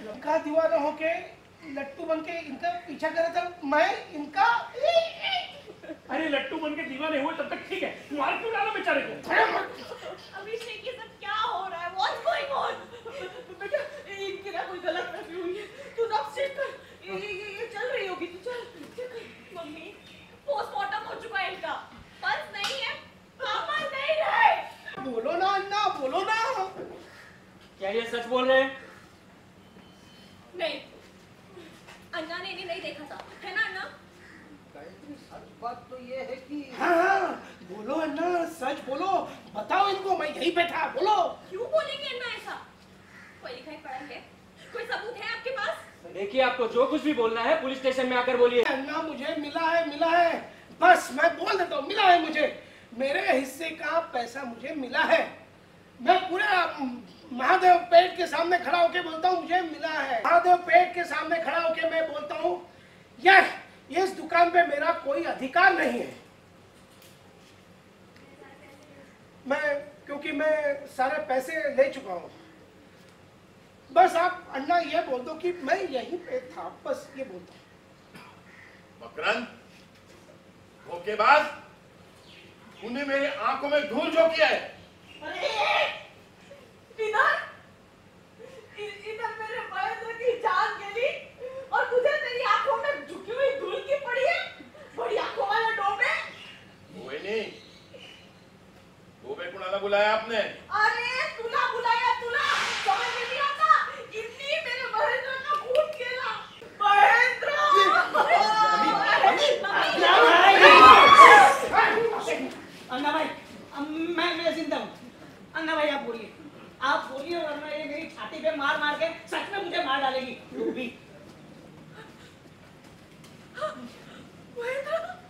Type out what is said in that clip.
का दीवाना होके लट्टू बन के इनका पीछा करे था, मैं इनका अरे लट्टू बन के दीवाने हुए तब तक ठीक है, मार क्यों डाला बेचारे को? अभिषेक ये सब क्या हो रहा है? What's going on? बेटा इनकी ना कोई गलतफहमी हुई है, तू ना चेक कर, ये चल रही होगी, तू चल चेक कर। मम्मी पोस्टमार्टम हो चुका है इनका, पल्स नहीं है, पापा नहीं रहे। बोलो ना अन्ना, बोलो ना। क्या ये सच बोल रहे हैं? नहीं, अन्ना ने इन्हें नहीं देखा था, है ना अन्ना? सच बात तो ये है कि हाँ बोलो अन्ना, सच बोलो, बताओ इनको, मैं यहीं पे था, बोलो। क्यों बोलेंगे अन्ना ऐसा? कोई लिखाई पढ़ा है? कोई सबूत है आपके पास? देखिए, आपको जो कुछ भी बोलना है पुलिस स्टेशन में आकर बोलिए। अन्ना मुझे मिला है, बस मैं बोल देता हूँ, मिला है मुझे, मेरे हिस्से का पैसा मुझे मिला है। मैं पूरे महादेव पेट के सामने खड़ा होके बोलता हूँ मुझे मिला है। महादेव पेट के सामने खड़ा होके मैं बोलता हूँ इस दुकान पे मेरा कोई अधिकार नहीं है। क्योंकि मैं सारे पैसे ले चुका हूँ। बस आप अन्ना ये बोल दो कि मैं यहीं पे था, बस ये बोलता हूँ। मकरंद, धोखेबाज, तूने मेरी आंखों में धूल झोंकी है। इधर मेरे महेंद्र की जान गेली और तुझे तेरी आंखों में झुकी हुई धूल की पड़ी है, बड़ी आंखों वाला डोबे। मोहिनी, डोबे कुणाला बुलाया आपने? अरे तुला बुलाया, तुला समझ में नहीं आता, इतनी मेरे महेंद्र का खून केला। महेंद्र अन्ना भाई, मैं जिंदा हूँ। अन्ना भाई आप बोलिए वरना ये मेरी छाती पे मार मार के सच में मुझे मार डालेगी। महेंद्र